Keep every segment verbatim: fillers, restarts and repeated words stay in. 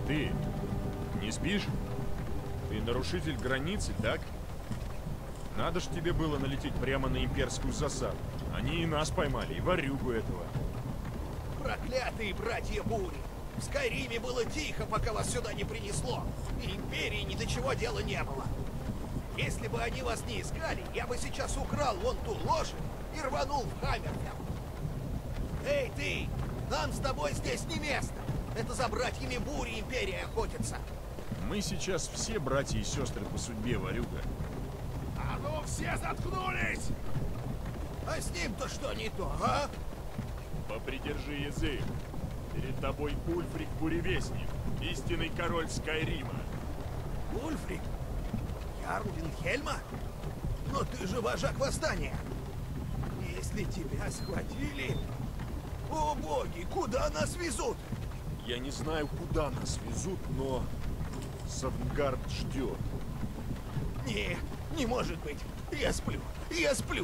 Ты не спишь? Ты нарушитель границы, так? Надо ж тебе было налететь прямо на имперскую засаду. Они и нас поймали, и ворюгу этого. Проклятые братья Бури! В Скайриме было тихо, пока вас сюда не принесло. И Империи ни до чего дела не было. Если бы они вас не искали, я бы сейчас украл вон ту лошадь и рванул в Хаммерфелл. Эй, ты! Нам с тобой здесь не место! Это за братьями Бури Империя охотится. Мы сейчас все братья и сестры по судьбе, ворюга. А ну все заткнулись! А с ним-то что не то, а? Попридержи язык. Перед тобой Ульфрик Буревестник, истинный король Скайрима. Ульфрик? Ярл Виндхельма? Но ты же вожак восстания. Если тебя схватили... О боги, куда нас везут? Я не знаю, куда нас везут, но Савнгард ждет. Не, не может быть. Я сплю, я сплю.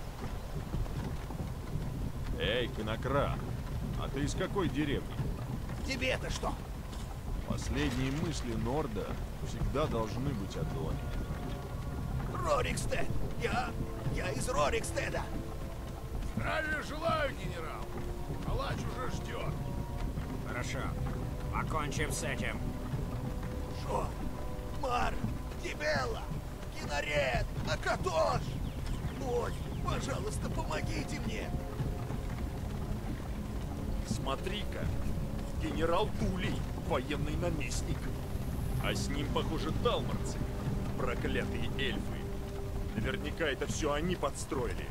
Эй, конокрад, а ты из какой деревни? Тебе-то что? Последние мысли Норда всегда должны быть о доме. Рорикстед! Я... я из Рорикстеда! Здравия желаю, генерал! Палач уже ждет. Хорошо. Покончим с этим. Шо? Мар! Дебелла! Кинарет! Акатош! Ой, пожалуйста, помогите мне! Смотри-ка, генерал Тулей, военный наместник. А с ним, похоже, талмарцы, проклятые эльфы. Наверняка это все они подстроили.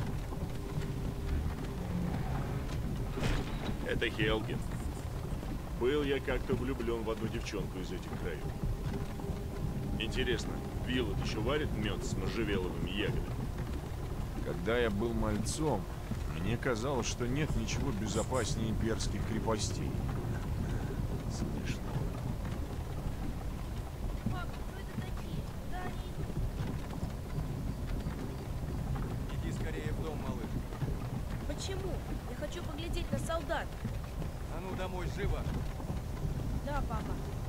Это Хелген. Был я как-то влюблен в одну девчонку из этих краев. Интересно, Вилот еще варит мед с можжевеловыми ягодами? Когда я был мальцом, мне казалось, что нет ничего безопаснее имперских крепостей. Смешно. Папа, кто это такие? Куда они идут? Иди скорее в дом, малыш. Почему? Я хочу поглядеть на солдат. А ну домой, живо! Да, папа.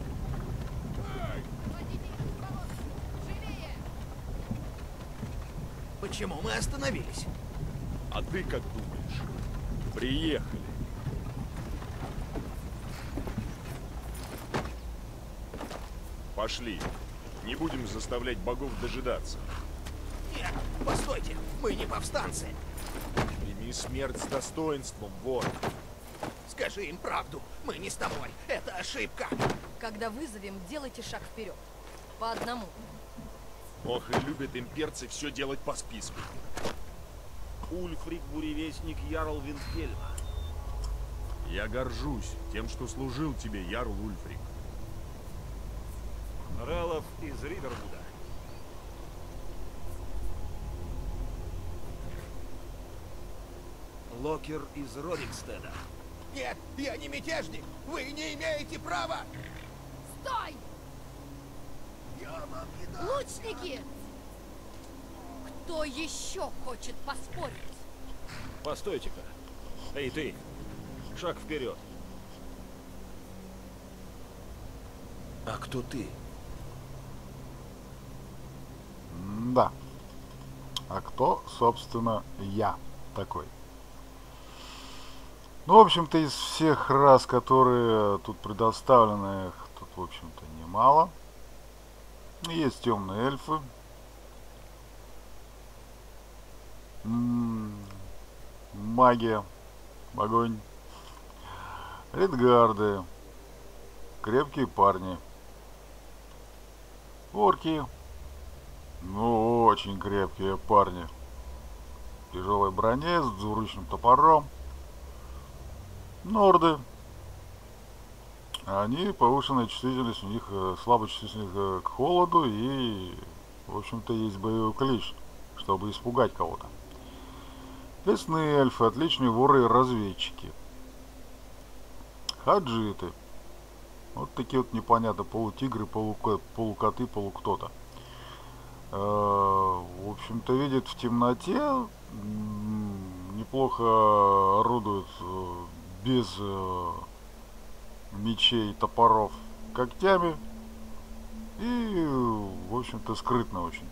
Почему мы остановились? А ты как думаешь? Приехали. Пошли. Не будем заставлять богов дожидаться. Нет, постойте, мы не повстанцы. Прими смерть с достоинством, вор. Скажи им правду, мы не с тобой, это ошибка. Когда вызовем, делайте шаг вперед. По одному. Ох, и любят имперцы все делать по списку. Ульфрик Буревестник Ярл Виндхельма. Я горжусь тем, что служил тебе, Ярл Ульфрик. Ралов из Ривервуда. Локер из Рорикстеда. Нет, я не мятежник, вы не имеете права. Стой! Я вам не дам. Лучники! Кто еще хочет поспорить? Постойте-ка. Эй, ты! Шаг вперед. А кто ты? Да. А кто, собственно, я такой? Ну, в общем-то, из всех рас, которые тут предоставлены, их тут, в общем-то, немало. Есть темные эльфы. М-м, магия. Огонь. Редгарды. Крепкие парни. Орки. Ну, очень крепкие парни. В тяжелой броне, с двуручным топором. Норды. Они повышенная чувствительность, у них э, слабая чувствительность э, к холоду и, в общем-то, есть боевой клич, чтобы испугать кого-то. Лесные эльфы, отличные воры и разведчики. Хаджиты. Вот такие вот непонятно, полутигры, полуко, полукоты, полукто-то. Э, в общем-то, видят в темноте, неплохо орудуют э, без э, мечей, топоров. когтями. И, в общем-то, скрытно очень.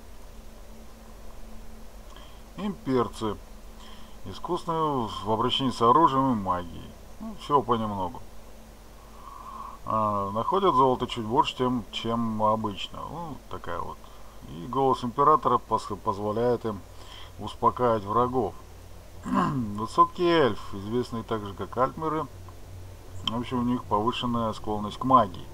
Имперцы. Искусные в обращении с оружием и магией. Ну, всего понемногу. А, находят золото чуть больше, чем, чем обычно. Ну, такая вот. И голос императора пос позволяет им успокаивать врагов. Высокий эльф, известный также как альтмеры. В общем, у них повышенная склонность к магии.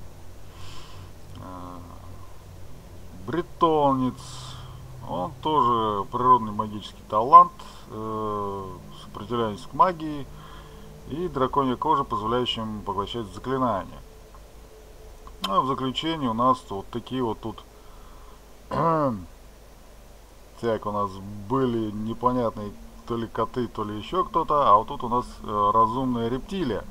Бретонец. Он тоже природный магический талант, э, сопротивляемость к магии и драконья кожа, позволяющая им поглощать заклинания. Ну, а в заключение у нас вот такие вот тут так, у нас были непонятные то ли коты, то ли еще кто-то, а вот тут у нас э, разумная рептилия.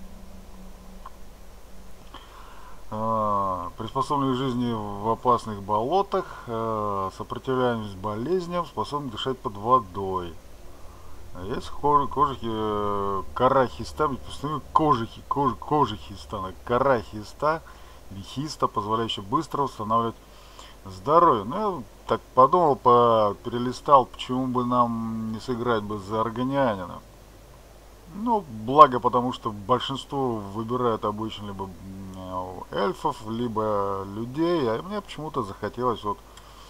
Э, приспособленные к жизни в опасных болотах, э, сопротивляемость болезням, способны дышать под водой. Есть кожи, кожи э, кора хиста, кожи, кожи, кожи хиста, кора хиста, или хиста, позволяющая быстро восстанавливать здоровье. Ну, я так подумал, по, перелистал, почему бы нам не сыграть бы за органианина. Ну, благо, потому что большинство выбирают обычно либо эльфов, либо людей, а мне почему-то захотелось вот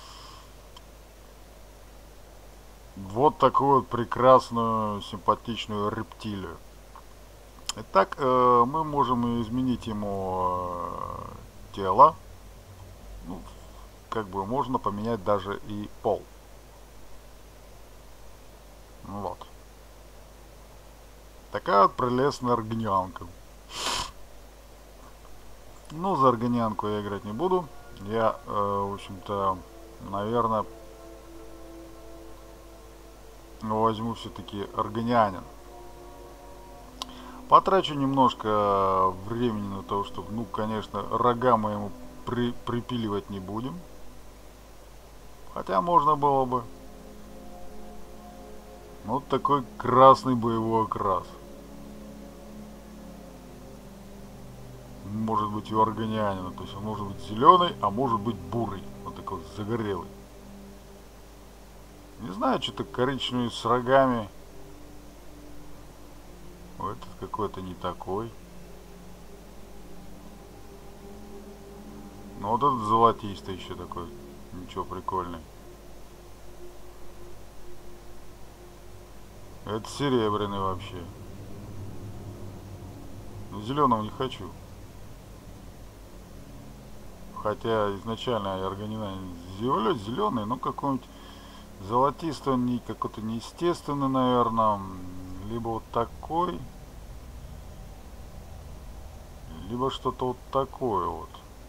вот такую вот прекрасную, симпатичную рептилию. Итак, э, мы можем изменить ему э, тело. Ну, как бы можно поменять даже и пол. Вот. Такая вот прелестная органианка. Ну, за органианку я играть не буду. Я, э, в общем-то, наверное, возьму все-таки органианин. Потрачу немножко времени на то, чтобы, ну, конечно, рога мы ему при, припиливать не будем. Хотя можно было бы. Вот такой красный боевой окрас. Может быть и у органианина. То есть он может быть зеленый, а может быть бурый. Вот такой вот загорелый. Не знаю, что-то коричневый с рогами. Вот этот какой-то не такой. Ну вот этот золотистый еще такой. Ничего, прикольный. Это серебряный вообще. Но зеленого не хочу. Хотя изначально органианин зеленый, но какой-нибудь золотистый, он не какой-то неестественный, наверное. Либо вот такой. Либо что-то вот такое вот.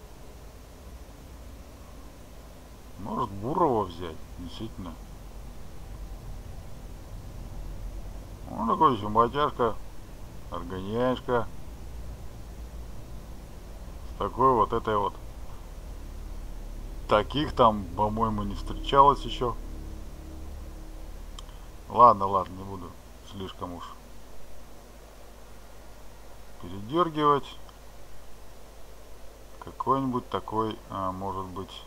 Может, бурого взять, действительно. Он такой симпатяшка, органианишка. С такой вот этой вот. Таких там, по-моему, не встречалось еще. Ладно, ладно, не буду слишком уж передергивать. Какой-нибудь такой, а, может быть.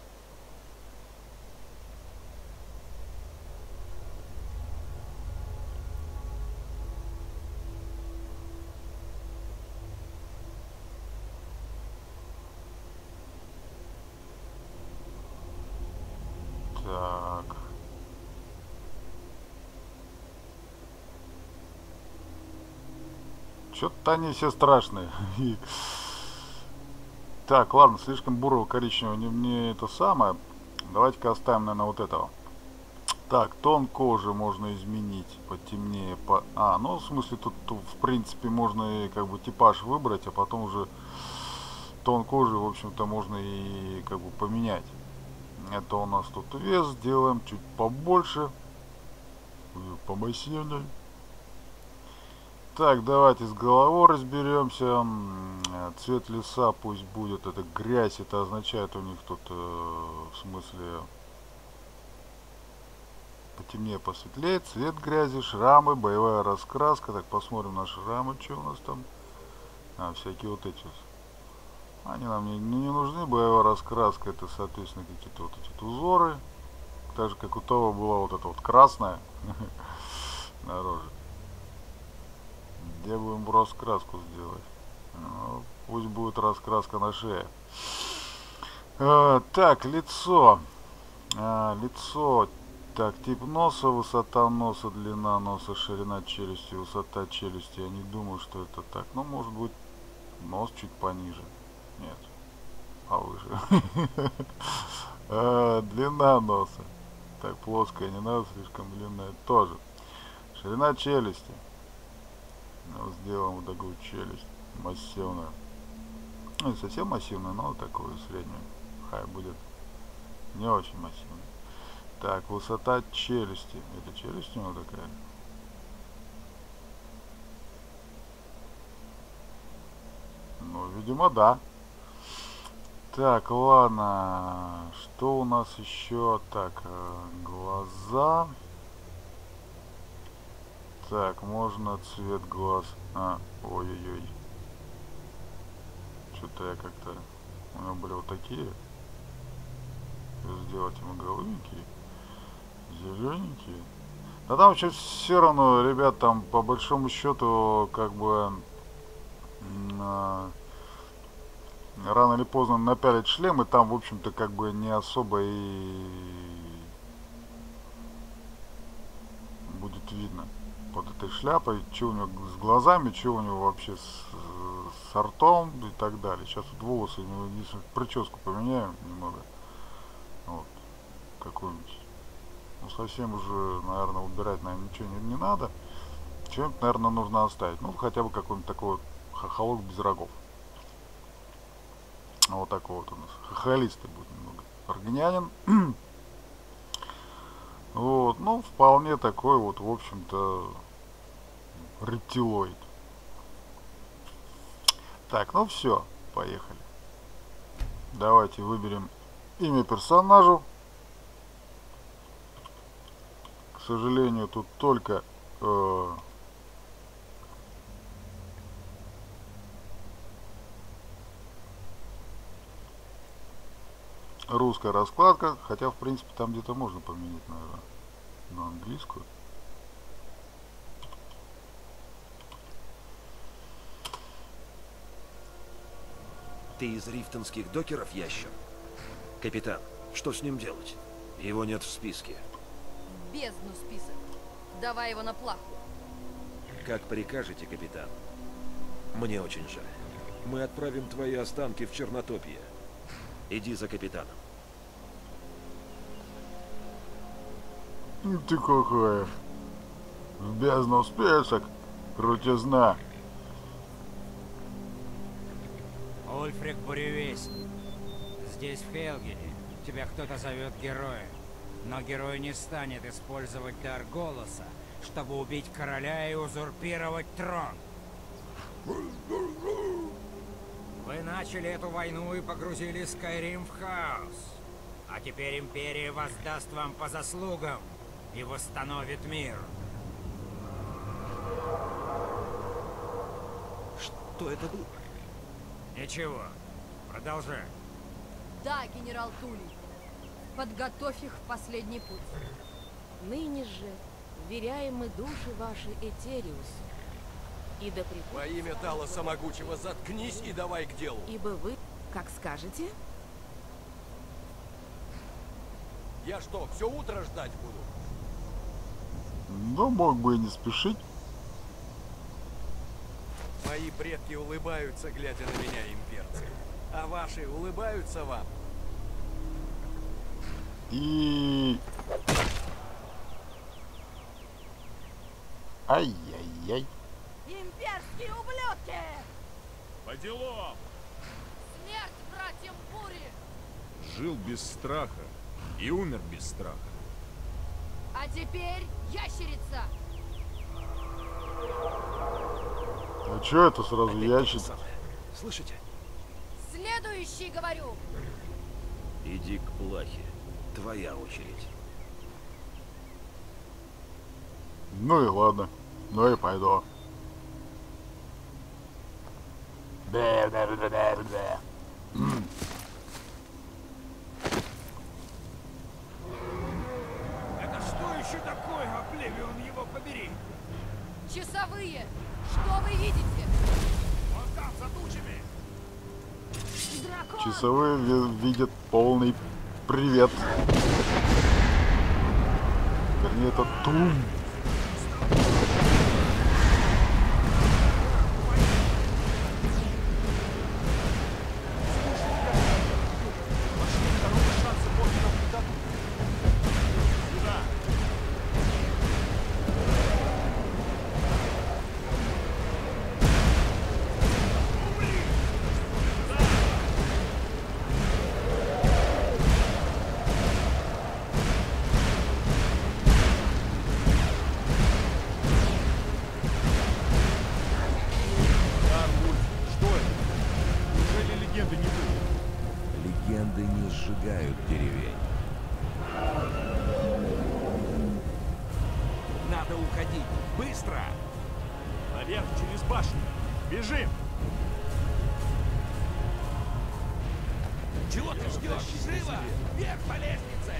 Так. Что-то они все страшные. Так, ладно, слишком бурого коричневого не мне это самое. Давайте-ка оставим, наверное, вот этого. Так, тон кожи можно изменить потемнее. По... А, ну, в смысле, тут, тут, в принципе, можно и как бы типаж выбрать, а потом уже тон кожи, в общем-то, можно и как бы поменять. Это у нас тут вес сделаем чуть побольше. Помощнее. Так, давайте с головой разберемся. Цвет леса пусть будет. Это грязь. Это означает у них тут, э, в смысле, потемнее, посветлее. Цвет грязи, шрамы, боевая раскраска. Так, посмотрим на шрамы, что у нас там. А, всякие вот эти. Они нам не, не нужны. Боевая раскраска — это, соответственно, какие-то вот эти узоры. Так же, как у того была вот эта вот красная на роже. Где будем раскраску сделать? Ну, пусть будет раскраска на шее. А, так, лицо. А, лицо. Так, тип носа, высота носа, длина носа, ширина челюсти, высота челюсти. Я не думаю, что это так. Ну, может быть, нос чуть пониже. Нет. Повыше. А, длина носа. Так, плоская не надо, слишком длинная тоже. Ширина челюсти. Ну, сделаем вот такую челюсть массивную. Ну, не совсем массивную, но такую среднюю. Хай будет не очень массивная. Так, высота челюсти. Это челюсть у него такая? Ну, видимо, да. Так, ладно. Что у нас еще? Так, глаза. Так, можно цвет глаз. А, ой-ой-ой. Что-то я как-то... У него были вот такие. Сделать ему голубенькие. Зелененькие. Да там вообще все равно, ребят, там по большому счету, как бы... Рано или поздно напялить шлем, и там, в общем-то, как бы не особо и будет видно под этой шляпой, что у него с глазами, что у него вообще с, с ртом и так далее. Сейчас вот волосы, прическу поменяем немного. Вот, какую-нибудь. Ну, совсем уже, наверное, убирать, наверное, ничего не, не надо. Чем-то, наверное, нужно оставить. Ну, хотя бы какой-нибудь такой вот хохолок без рогов. Вот такой вот у нас. Хохолистый будет немного. Аргонянин. Вот. Ну, вполне такой вот, в общем-то, рептилоид. Так, ну все. Поехали. Давайте выберем имя персонажу. К сожалению, тут только... Э русская раскладка, хотя в принципе там где-то можно поменять, наверное, на английскую. Ты из рифтонских докеров, ящер? Капитан, что с ним делать? Его нет в списке. В бездну список. Давай его на плаху. Как прикажете, капитан. Мне очень жаль. Мы отправим твои останки в Чернотопье. Иди за капитаном. Ты какая. В бездну список. Крутизна. Ульфрик Буревестник. Здесь, в Хелгене, тебя кто-то зовет героем. Но герой не станет использовать дар голоса, чтобы убить короля и узурпировать трон. Вы начали эту войну и погрузили Скайрим в хаос. А теперь Империя воздаст вам по заслугам и восстановит мир. Что это было? Ничего. Продолжай. Да, генерал Тулей. Подготовь их в последний путь. Ныне же вверяем мы души ваши Этериусу. И да пребудет Во имя Талоса Могучего заткнись и давай к делу. ибо вы, как скажете, Я что, все утро ждать буду? Но мог бы и не спешить. Мои предки улыбаются, глядя на меня, имперцы. А ваши улыбаются вам? И... Ай-яй-яй. Имперские ублюдки! По делам! Смерть братьям Бури! Жил без страха и умер без страха. А теперь ящерица! А чё это сразу Опять ящик? то же самое. Слышите? Следующий, говорю! Иди к плахе. Твоя очередь. Ну и ладно. Ну и пойду. Это что еще такое, Обливион, его побери? Часовые! Что вы видите? Вон там, за тучами! Дракон! Часовые ви- видят полный привет. Вернее, это тум. Легенды не сжигают деревень. Надо уходить! Быстро! Наверх, через башню! Бежим! Чего ты ждешь? Живо! Вверх по лестнице!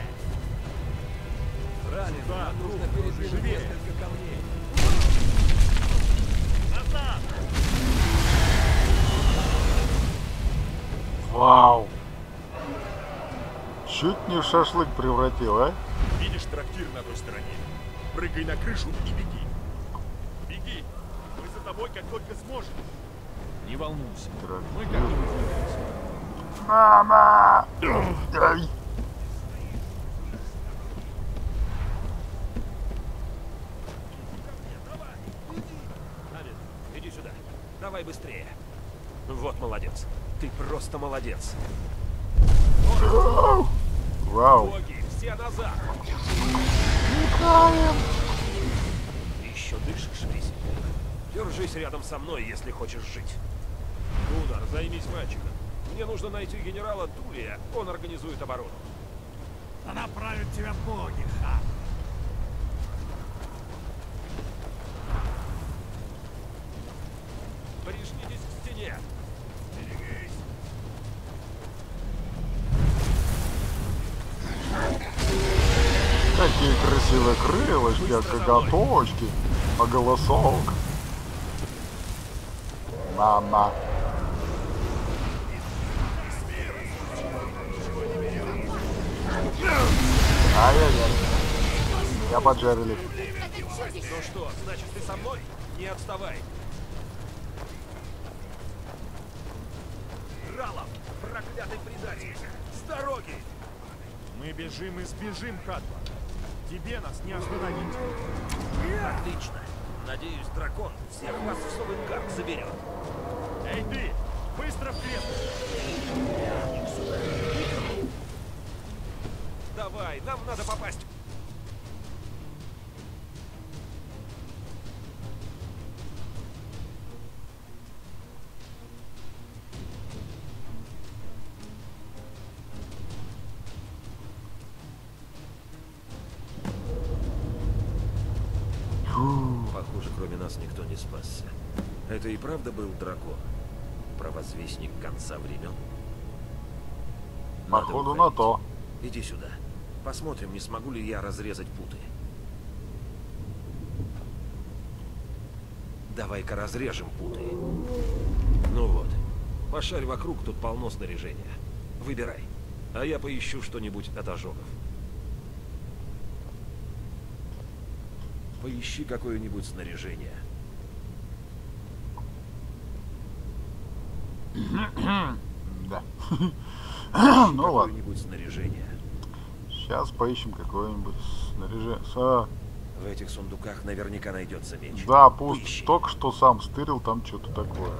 Ранен, да, нужно передвинуть несколько камней. Назад! Вау! Чуть не в шашлык превратил, а? Видишь трактир на той стороне? Прыгай на крышу и беги. Беги. Мы за тобой как только сможем. Не волнуйся. Мы как-нибудь выберемся. Мама! Ай! Иди сюда. Давай быстрее. Вот молодец. Ты просто молодец. Вау! Боги, все назад. Еще дышишь, Визит? Держись рядом со мной, если хочешь жить. Гуннар, займись мальчиком. Мне нужно найти генерала Тулия. Он организует оборону. Да направят тебя боги, ха! Прижмитесь к стене. Берегись. Какие красивые крылышки, а коготочки, а голосок. Мама. Ай-яй-яй. Меня поджарили. Ну что, значит, ты со мной? Не отставай. Ралов, проклятый предатель! С дороги! Мы бежим и сбежим, Хатва. Тебе нас не остановить. Отлично. Надеюсь, дракон всех вас в Совенгард заберет. Эй ты! Быстро в крепость! Давай, нам надо попасть. Похоже, кроме нас никто не спасся. Это и правда был дракон? Провозвестник конца времен? Надо Походу на уходить. то. Иди сюда. Посмотрим, не смогу ли я разрезать путы. Давай-ка разрежем путы. Ну вот. Пошарь вокруг, тут полно снаряжения. Выбирай. А я поищу что-нибудь от ожогов. Поищи какое-нибудь снаряжение. Да. Ну ладно. Какое-нибудь снаряжение. Сейчас поищем какое-нибудь снаряжение. Са- В этих сундуках наверняка найдется меч. Да, пусть Поищи. только что сам стырил там что-то такое.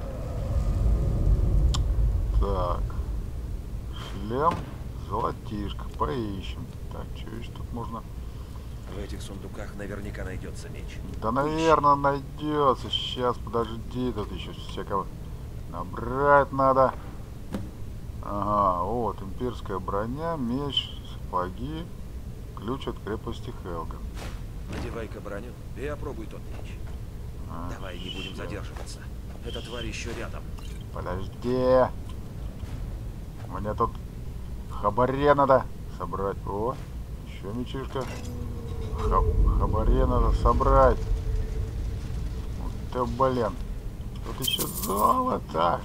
Так. Шлем, золотишко. Поищем. Так, что еще тут можно? В этих сундуках наверняка найдется меч. Да, наверное, найдется. Сейчас, подожди, тут еще всякого набрать надо. Ага, вот, имперская броня, меч, сапоги, ключ от крепости Хелга. Надевай-ка броню и опробуй тот меч. А, Давай не будем щас. задерживаться. Эта тварь еще рядом. Подожди. Мне тут хабаре надо собрать. О, еще мечишка. Ха хабаре надо собрать. Вот ты, блин. Тут еще золото.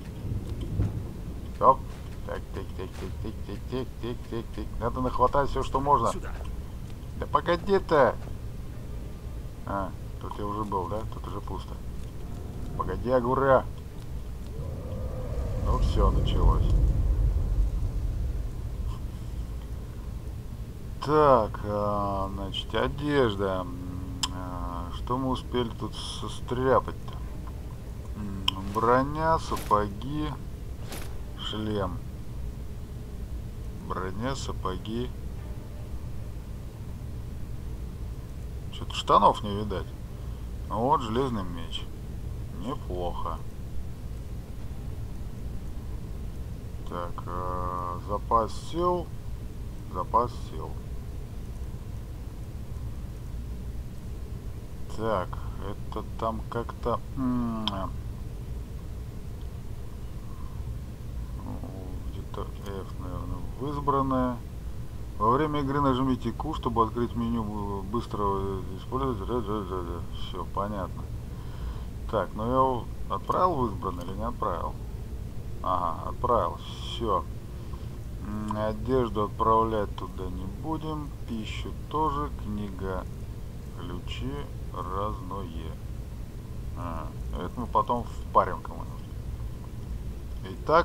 Стоп. Так, так, так, так, так, так, так, так, так, так. Надо нахватать все, что можно. Сюда. Да погоди-то. А, тут я уже был, да? Тут уже пусто. Погоди, огура. Ну все, началось. Так, а, значит, одежда. А, что мы успели тут состряпать-то? Броня, сапоги, шлем. Броня, сапоги. Что-то штанов не видать. Ну вот, железный меч. Неплохо. Так, э, запас сил. Запас сил. Так, это там как-то... Где-то F, наверное, в избранное. Во время игры нажмите Q, чтобы открыть меню быстрого использовать. Все, понятно. Так, ну я его отправил в избранное или не отправил? Ага, отправил. Все. Одежду отправлять туда не будем. Пищу тоже. Книга. Ключи. Разное. А, это мы потом впарим кому-нибудь. Итак.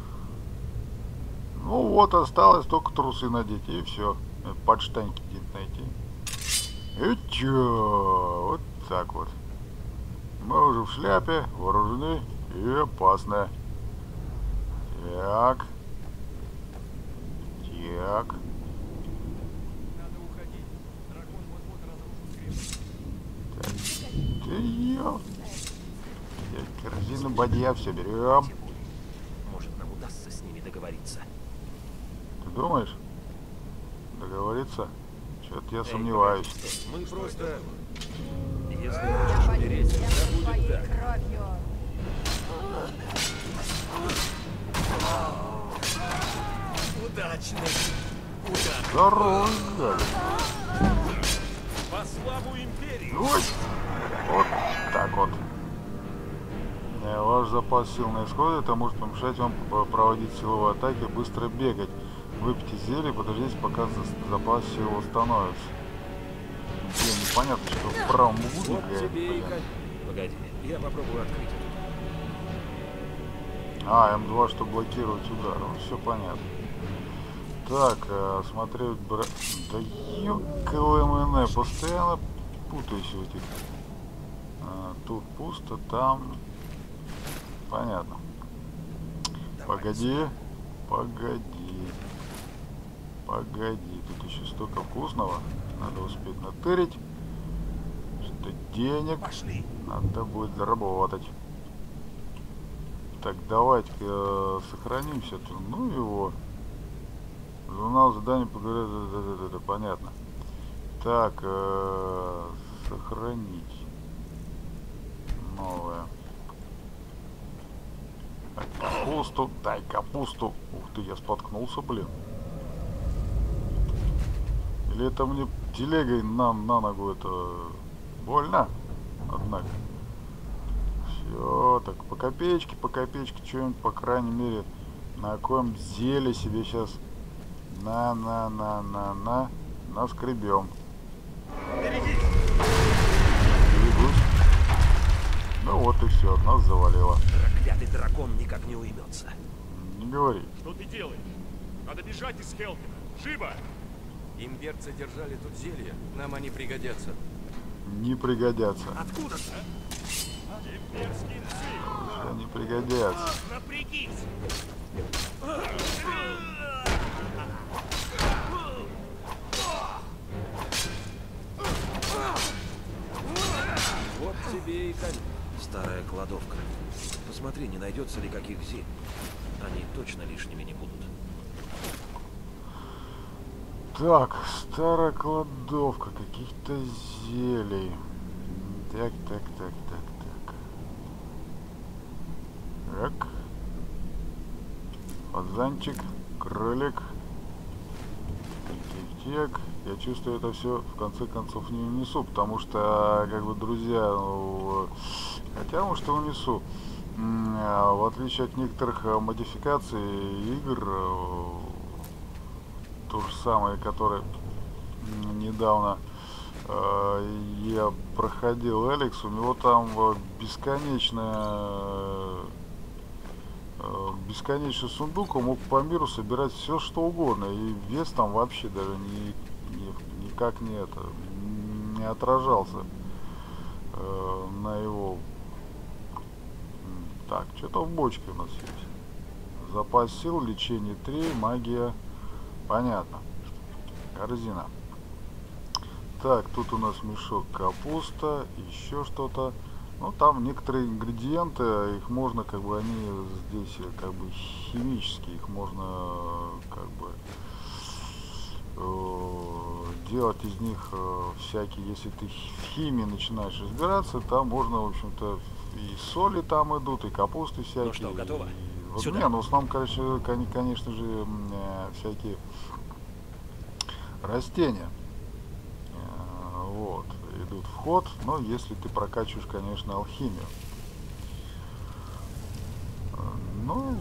Ну вот, осталось только трусы надеть, и все. Подштаньки где-то найти. И чё? Вот так вот. Мы уже в шляпе, вооружены и опасны. Так. Так. Надо уходить. Дракон вот-вот разрушит крепость. Так. Да ё. Корзину бадья все берем. Может, нам удастся с ними договориться. Ты думаешь? Договориться? Что-то я Эй, сомневаюсь. погоди, мы просто... Если хочешь умереть, да будет так. Кровью. Удачный удар. Здорово, Галя. Во славу империи! Ой. Вот так вот. Э, Ваш запас сил на исходе, это может помешать вам п- проводить силовые атаки, быстро бегать. Выпейте зелье, подождите, пока за- запас сил восстановится. Блин, непонятно, что в правом углу. Вот тебе и блин. конь. Погоди, я попробую открыть это. А, эм два, что блокировать удар. Все понятно. Так, э, смотреть бра... Да ёкалэмэне, постоянно путаюсь в этих. А, тут пусто, там... Понятно. Давай. Погоди. Погоди. Погоди. Тут еще столько вкусного. Надо успеть натырить. Что денег. Пошли. Надо будет заработать. Так, давайте-ка э, сохранимся. -то. Ну его. Журнал задание поговорить. Да, да, да, да, понятно. Так, э, сохранить. Новое. Так, капусту. Дай капусту. Ух ты, я споткнулся, блин. Или это мне телегой на, на ногу это больно? Однако. Все, так по копеечке, по копеечке, что-нибудь, по крайней мере, на коем зелье себе сейчас на, на, на, на, на, наскребем. Двигаюсь. Ну вот и все, нас завалило. Проклятый дракон никак не уймется. Не говори. Что ты делаешь? Надо бежать из Хелкина. Живо! Имперцы держали тут зелья. Нам они пригодятся. Не пригодятся. Откуда ты? Имперский сын! Уже не пригодятся. Напрягись. Вот тебе и конь. Старая кладовка. Посмотри, не найдется ли каких зелий. Они точно лишними не будут. Так, старая кладовка каких-то зелий. Так, так, так, так, так. Так. Пацанчик, кролик, тик-тик. Я чувствую, это все в конце концов не унесу, потому что, как бы, друзья, ну, хотя, может, и унесу. В отличие от некоторых модификаций игр, то же самое, которое недавно я проходил, Алекс, у него там бесконечная бесконечный сундук, он мог по миру собирать все что угодно, и вес там вообще даже не, не, никак не это не отражался э, на его. Так, что-то в бочке у нас есть. Запас сил, лечение три, магия, понятно. Корзина. Так, тут у нас мешок капуста, еще что-то. Ну, там некоторые ингредиенты, их можно, как бы, они здесь, как бы, химические, их можно, как бы, э, делать из них э, всякие, если ты в химии начинаешь разбираться, там можно, в общем-то, и соли там идут, и капусты всякие. Ну что, готово? И, вот, Сюда? не, ну, в основном, конечно, конечно же, э, всякие растения. Э, вот. Идут в ход, но если ты прокачиваешь, конечно, алхимию. Ну,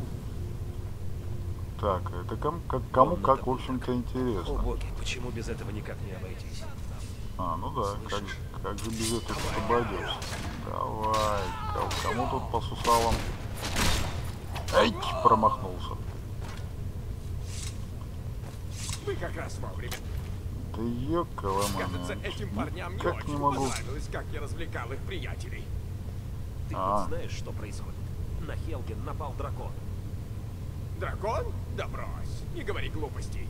так, это кому как, кому как в общем-то, интересно. О боги, почему без этого никак не обойтись? А, ну да, как, как же без этого обойдешься? Давай, кому тут по сусалам? Эй, промахнулся. Вы как раз вовремя. Да ёкала, Кажется, этим парням не как не очень могу. понравилось, как я развлекал их приятелей. Ты А. хоть знаешь, что происходит? На Хелген напал дракон. Дракон? Да брось, не говори глупостей.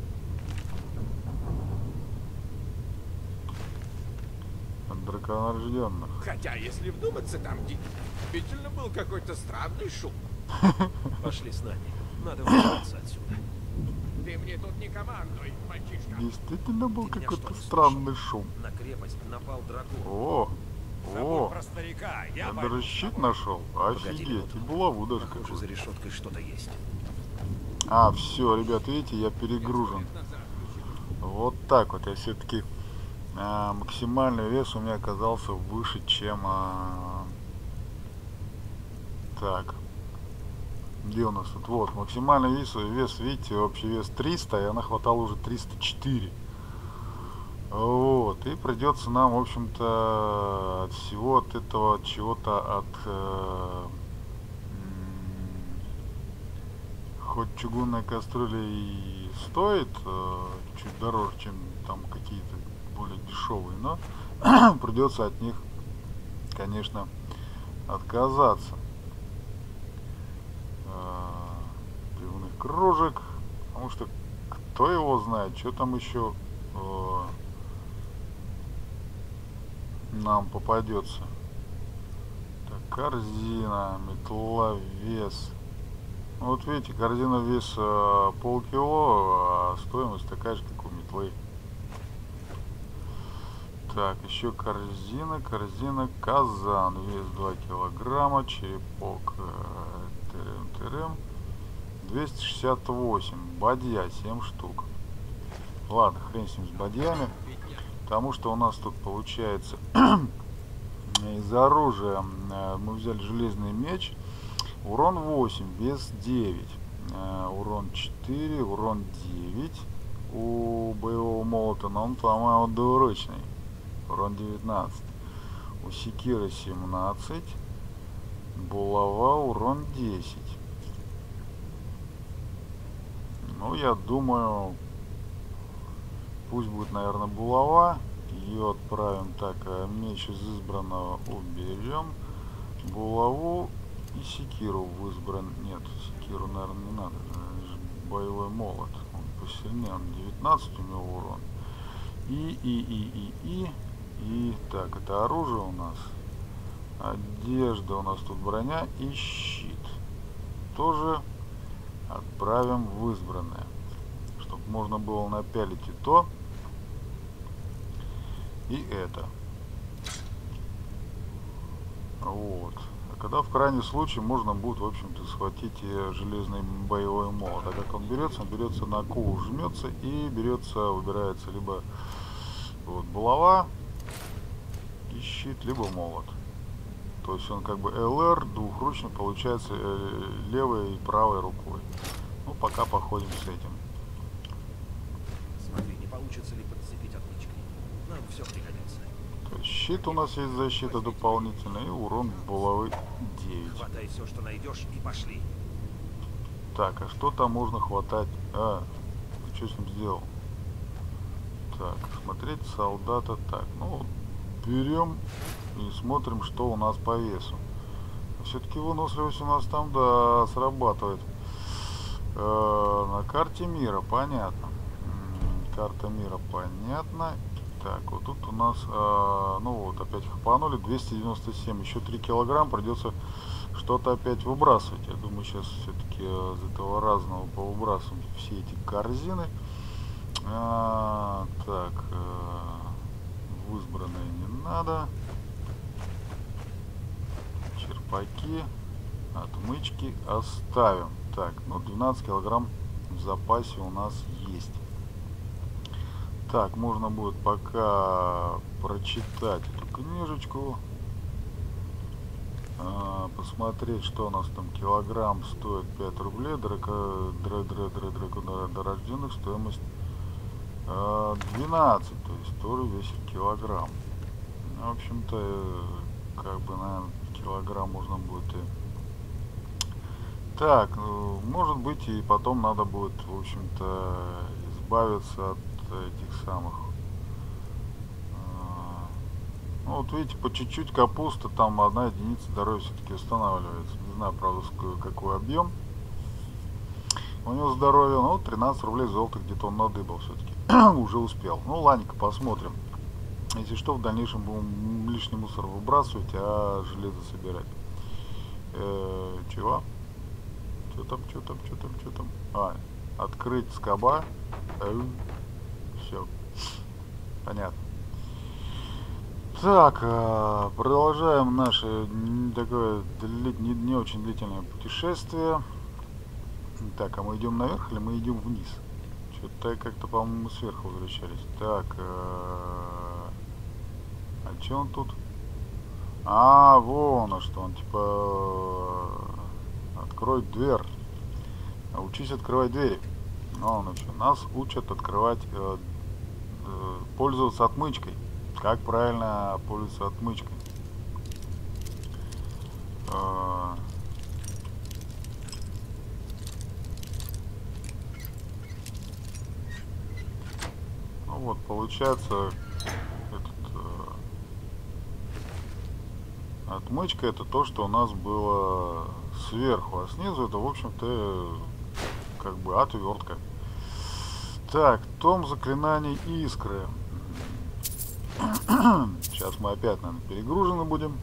От драконорожденных. Хотя, если вдуматься, там действительно был какой-то странный шум. Пошли с нами. Надо выбраться отсюда. Ты мне тут не командуй, мальчишка. Действительно был Ты меня какой-то что, не странный шум. На крепость напал дракон. О, о, Про старика, я я пойду даже с щит тобой. нашел. Погоди Офигеть, минуту. и булаву даже Похоже, какую-то. за решеткой что-то есть. А, все, ребят, видите, я перегружен. Вот так вот, я все-таки а, максимальный вес у меня оказался выше, чем а, так. Где у нас тут? Вот, максимальный вес, вес, видите, общий вес триста, и она хватала уже триста четыре. Вот, и придется нам, в общем-то, от всего от этого, от чего-то, от э, хоть чугунная кастрюля и стоит э, чуть дороже, чем там какие-то более дешевые, но придется от них, конечно, отказаться. Э, пивных кружек, потому что кто его знает, что там еще э, нам попадется. Так, корзина, метла, вес. Вот видите, корзина вес э, полкило, а стоимость такая же, как у метлы. Так, еще корзина, корзина, казан, вес два килограмма, черепок, э, тырым-тырым, двести шестьдесят восемь, бадья семь штук. Ладно, хрен с ним, с бадьями, потому что у нас тут получается из оружия э, мы взяли железный меч. Урон восемь, вес девять, э, урон четыре, урон девять у боевого молота, но он, по-моему, двуручный, урон девятнадцать. У секиры семнадцать, булава, урон десять. Ну, я думаю, пусть будет, наверное, булава. Ее отправим так, меч из избранного уберем, булаву и секиру в избран. Нет, секиру, наверное, не надо. Боевой молот. Он посильнее. Он девятнадцать у него урон. И, и, и, и, и. И так, это оружие у нас. Одежда у нас тут броня и щит. Тоже отправим в избранное. Чтобы можно было напялить и то, и это. Вот. Когда в крайнем случае можно будет, в общем-то, схватить железный боевой молот. А как он берется? Он берется на Q, жмется и берется, выбирается либо вот булава и щит, либо молот. То есть он как бы ЛР двухручный получается левой и правой рукой. Ну, пока походим с этим. Смотри, не получится ли подцепить отмычкой. Нам все пригодится. То есть щит у нас есть, защита дополнительная, и урон булавы девять. Хватай все, что найдешь, и пошли. Так, а что там можно хватать? А, ты что с ним сделал? Так, смотреть солдата. Так, ну, берем и смотрим, что у нас по весу. Все-таки выносливость у нас там, да, срабатывает. Э, на карте мира, понятно. Карта мира, понятно. Так, вот тут у нас, э, ну вот, опять хапанули, двести девяносто семь. Еще три килограмма, придется что-то опять выбрасывать. Я думаю, сейчас все-таки из этого разного повыбрасываем все эти корзины. А, так, э, в избранные не надо. Черпаки, отмычки оставим. Так, ну двенадцать килограмм в запасе у нас есть. Так, можно будет пока прочитать эту книжечку. А, посмотреть, что у нас там. Килограмм стоит пять рублей. Драко, дра, дра, дра, дра, дорожденных стоимость двенадцать, то есть тоже весит килограмм. В общем-то, как бы, наверное, килограмм можно будет и... Так, может быть, и потом надо будет, в общем-то, избавиться от этих самых... Ну, вот видите, по чуть-чуть капуста, там одна единица здоровья все-таки устанавливается. Не знаю, правда, какой объем у него здоровье. Ну, тринадцать рублей золота где-то он надыбал все-таки. Уже успел. Ну, ладненько, посмотрим. Если что, в дальнейшем будем лишний мусор выбрасывать, а железо собирать. Э, чего? Что там, что там, что там, что там? А, открыть скоба. Э, все. Понятно. Так, э, продолжаем наше такое не, не очень длительное путешествие. Так, а мы идем наверх или мы идем вниз? Что-то как-то, по-моему, сверху возвращались. Так, э, а что он тут? А, вон, а что он, типа, открой дверь. Учись открывать двери. Ну, ну что, нас учат открывать, э, э, пользоваться отмычкой. Как правильно пользоваться отмычкой. Э, Вот, получается, этот, э, отмычка это то, что у нас было сверху, а снизу это, в общем-то, как бы отвертка. Так, том заклинаний искры. Сейчас мы опять, наверное, перегружены будем.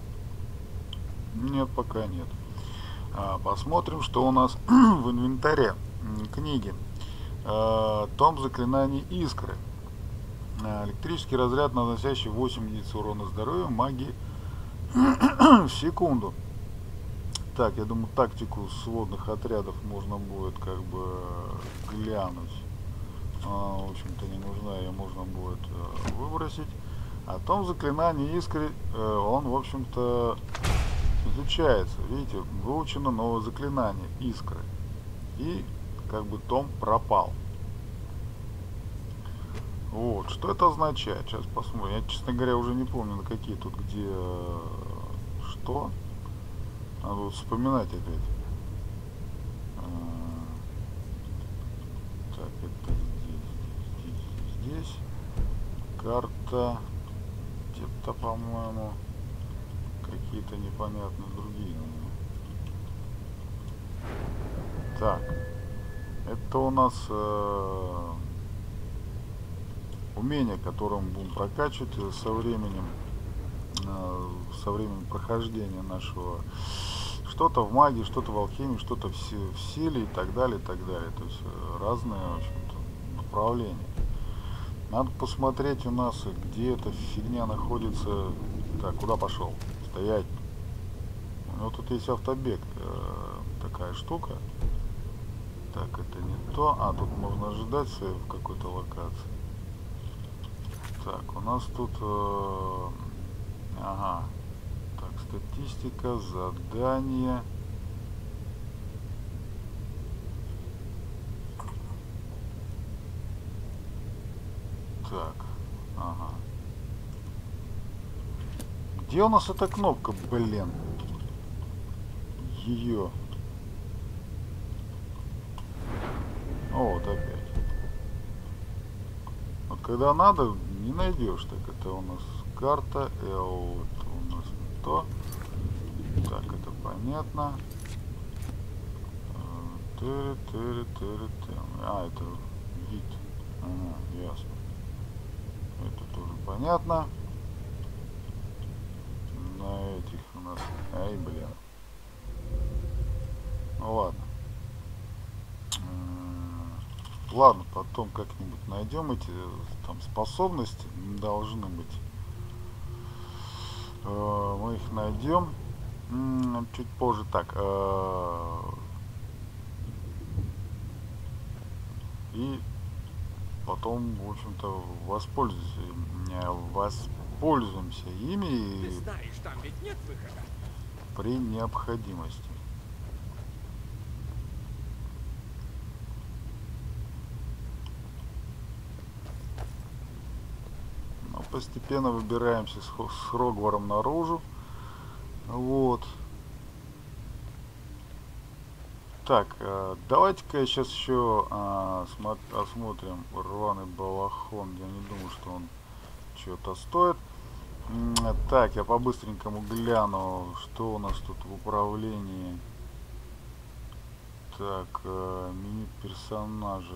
Нет, пока нет. А, посмотрим, что у нас в инвентаре. Книги. А, том заклинаний искры. А, электрический разряд, наносящий восемь единиц урона здоровью магии в секунду. Так, я думаю, тактику сводных отрядов можно будет как бы глянуть. А, в общем-то, не нужна, ее можно будет э, выбросить. А том заклинание искры, э, он, в общем-то, изучается. Видите, выучено новое заклинание искры. И как бы том пропал. Вот, что это означает? Сейчас посмотрим. Я, честно говоря, уже не помню, на какие тут где э, что. Надо вот вспоминать опять. А, так, это здесь, здесь, здесь. Карта. Где-то, по-моему, какие-то непонятные другие. Так. Это у нас э, умение, которое мы будем прокачивать со временем, э, со временем прохождения нашего. Что-то в магии, что-то в алхимии, что-то в, в силе и так далее, и так далее. То есть разные, в общем-то, направления. Надо посмотреть у нас, где эта фигня находится. Так, куда пошел? Стоять. Вот тут есть автобег, э, такая штука. Так, это не то. А, тут можно ожидать сейв в какой-то локации. Так, у нас тут... Э, ага. Так, статистика, задание. Так, ага. Где у нас эта кнопка, блин? Ее. О, вот опять. Вот когда надо, не найдешь. Так, это у нас карта. Л, это у нас не то. Так, это понятно. Тыры, тыры, тыры, тыры. А, это вид. Ага, ясно. Это тоже понятно. На этих у нас... Ай, блин. Ну ладно. Ладно, потом как-нибудь найдем эти там способности. Должны быть. Мы их найдем. Чуть позже. Так. И потом, в общем-то, воспользуемся, воспользуемся ими. Ты знаешь, там ведь нет выхода. При необходимости. Но постепенно выбираемся с, с Рогваром наружу. Вот. Так, давайте-ка я сейчас еще а, осмотрим рваный балахон. Я не думаю, что он что-то стоит. Так, я по-быстренькому гляну, что у нас тут в управлении. Так, меню персонажа.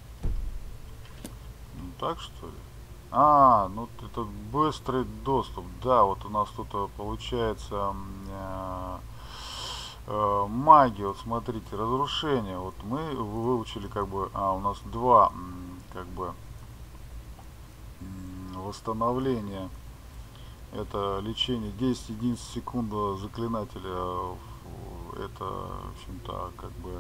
Ну так, что ли? А, ну это быстрый доступ. Да, вот у нас тут получается... Магия, вот смотрите, разрушение. Вот мы выучили как бы, а у нас два как бы восстановления. Это лечение десять единиц в секунду заклинателя. Это, в общем-то, как бы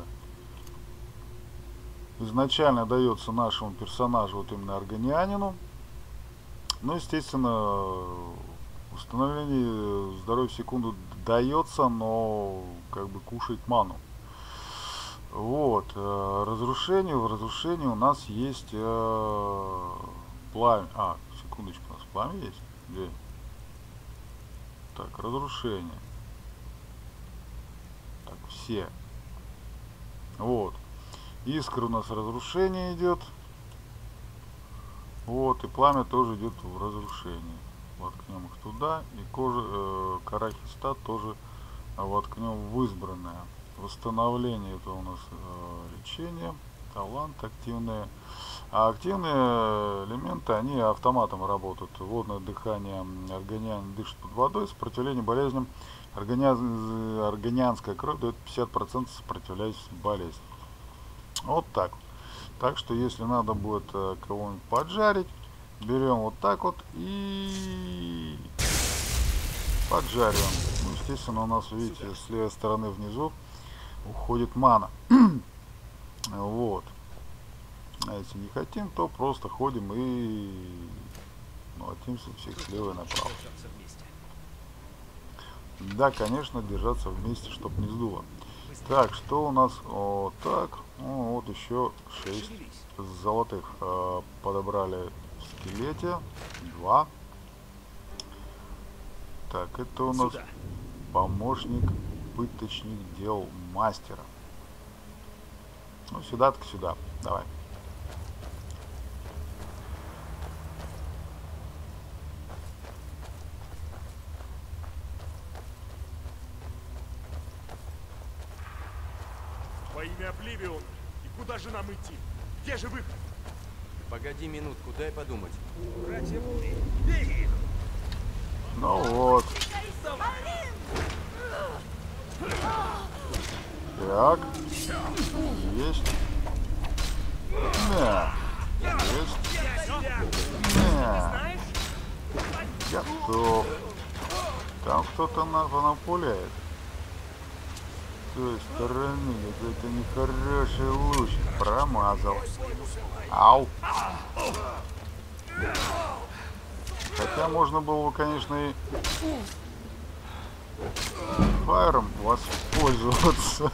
изначально дается нашему персонажу, вот именно органианину. Ну, естественно, восстановление здоровья в секунду дается, но как бы кушает ману. Вот. Э, разрушение. В разрушении у нас есть э, пламя. А, секундочку, у нас пламя есть? Где? Так, разрушение. Так, все. Вот. Искра у нас разрушение идет. Вот. И пламя тоже идет в разрушении. Воткнем их туда, и кожа, э, кора хиста тоже воткнем в избранное. Восстановление — это у нас э, лечение, талант, активные. А активные элементы, они автоматом работают. Водное дыхание, органиан дышит под водой, сопротивление болезням. Органиан, органианская кровь дает пятьдесят процентов сопротивляясь болезням. Вот так. Так что если надо будет э, кого-нибудь поджарить, берем вот так вот и поджариваем. Ну, естественно, у нас, видите, с левой стороны внизу уходит мана. Вот. А если не хотим, то просто ходим и молотимся всех слева и направо. Да, конечно, держаться вместе, чтобы не сдуло. Так, что у нас? Вот так. Ну, вот еще шесть золотых э, подобрали. Скелете. Два. Так, это у нас сюда. Помощник, пыточник дел мастера. Ну, сюда, так сюда. Давай. Во имя Обливион. И куда же нам идти? Где же выход? Погоди минутку, дай подумать. Братья Бури, бей их! Ну вот. Так. Есть. Да. Есть. Да. Готов. Там кто-то напуляет. той стороны какой-то нехороший луч. Промазал. Ау. Хотя можно было бы, конечно, и фаером воспользоваться.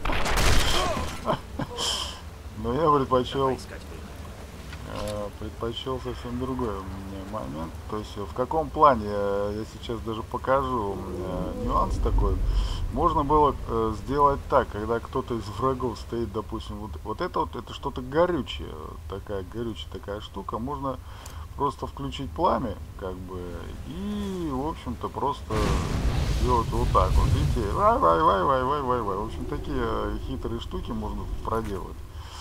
Но я предпочел предпочел совсем другой момент. То есть в каком плане, я сейчас даже покажу нюанс такой. Можно было сделать так, когда кто-то из врагов стоит, допустим, вот, вот это вот, это что-то горючее, такая горючая такая штука, можно просто включить пламя, как бы, и, в общем-то, просто делать вот так вот, видите, вай, вай, вай, вай, вай, вай, вай. В общем, такие хитрые штуки можно проделать,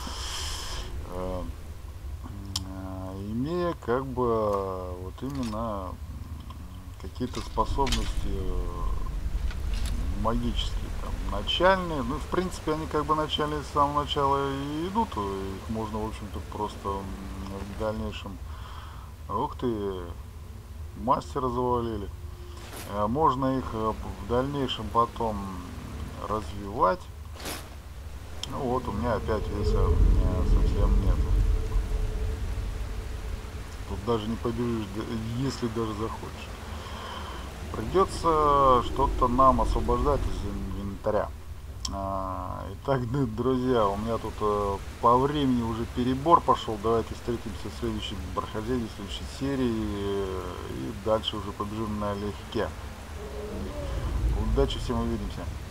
имея, как бы, вот именно какие-то способности магические, там, начальные. Ну, в принципе, они как бы начальные с самого начала и идут, их можно, в общем-то, просто в дальнейшем. Ух ты, мастера завалили. Можно их в дальнейшем потом развивать. Ну вот, у меня опять веса у меня совсем нет. Тут даже не побежишь, если даже захочешь. Придется что-то нам освобождать из инвентаря. Итак, друзья, у меня тут по времени уже перебор пошел. Давайте встретимся в следующем прохождении, в следующей серии. И дальше уже побежим налегке. Удачи всем, увидимся.